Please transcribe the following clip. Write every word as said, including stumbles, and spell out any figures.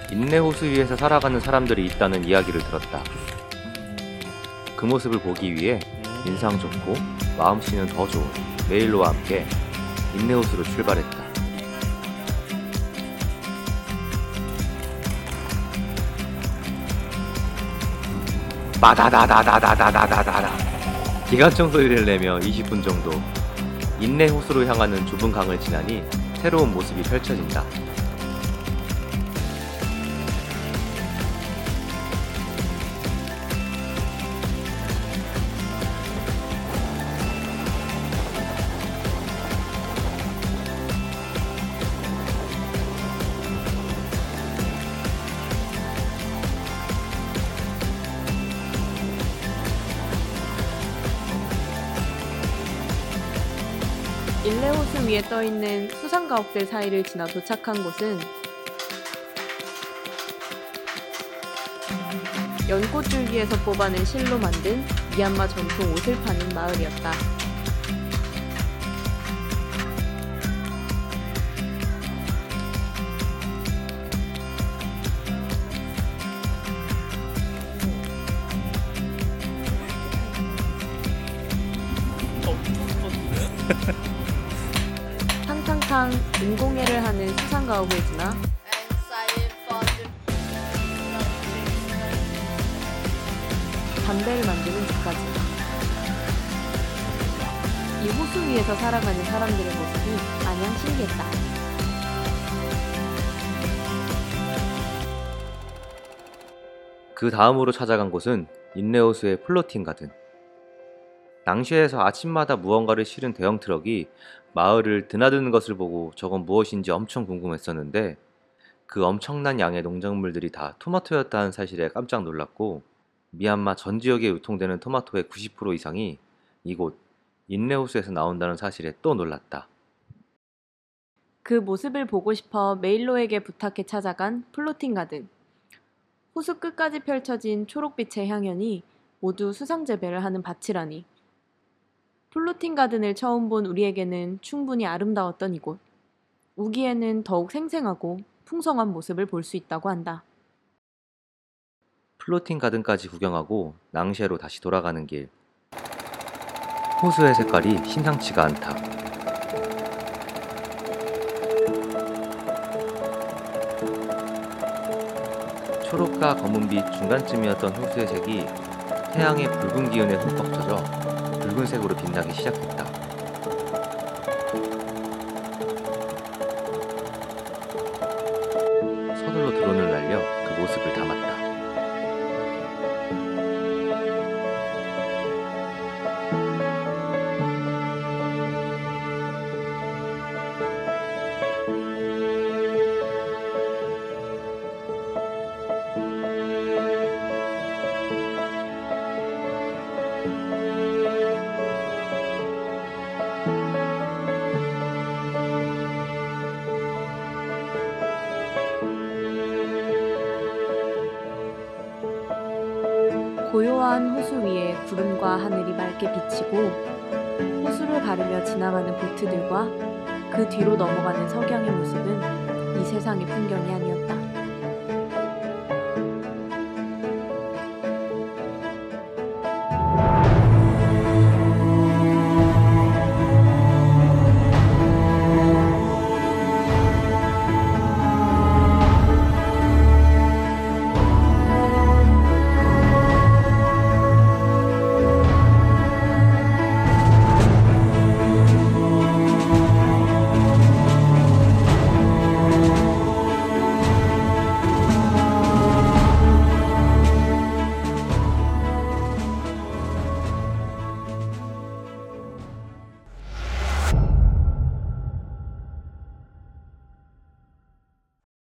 인내호수 위에서 살아가는 사람들이 있다는 이야기를 들었다. 그 모습을 보기 위해 인상 좋고 마음씨는 더 좋은 메일로와 함께 인내호수로 출발했다. 빠다다다다다다다다다 기관총 소리를 내며 이십 분 정도 인내호수로 향하는 좁은 강을 지나니 새로운 모습이 펼쳐진다. 인내호수 위에 떠있는 수상가옥들 사이를 지나 도착한 곳은 연꽃줄기에서 뽑아낸 실로 만든 미얀마 전통 옷을 파는 마을이었다. 탕탕탕 인공해를 하는 수상가옥을 지나 담배를 만드는 집까지. 이 호수 위에서 살아가는 사람들의 모습이 마냥 신기했다. 그 다음으로 찾아간 곳은 인내호수의 플로팅 가든. 낭쉐에서 아침마다 무언가를 실은 대형 트럭이 마을을 드나드는 것을 보고 저건 무엇인지 엄청 궁금했었는데 그 엄청난 양의 농작물들이 다 토마토였다는 사실에 깜짝 놀랐고 미얀마 전 지역에 유통되는 토마토의 구십 퍼센트 이상이 이곳 인내호수에서 나온다는 사실에 또 놀랐다. 그 모습을 보고 싶어 메일로에게 부탁해 찾아간 플로팅 가든. 호수 끝까지 펼쳐진 초록빛의 향연이 모두 수상 재배를 하는 밭이라니. 플로팅 가든을 처음 본 우리에게는 충분히 아름다웠던 이곳. 우기에는 더욱 생생하고 풍성한 모습을 볼 수 있다고 한다. 플로팅 가든까지 구경하고 낭쉐로 다시 돌아가는 길. 호수의 색깔이 심상치가 않다. 초록과 검은빛 중간쯤이었던 호수의 색이 태양의 붉은 기운에 흠뻑 젖어 붉은색으로 빛나기 시작했다. 서둘러 드론을 날려 그 모습을 담았다. 고요한 호수 위에 구름과 하늘이 맑게 비치고 호수를 가르며 지나가는 보트들과 그 뒤로 넘어가는 석양의 모습은 이 세상의 풍경이 아니었다.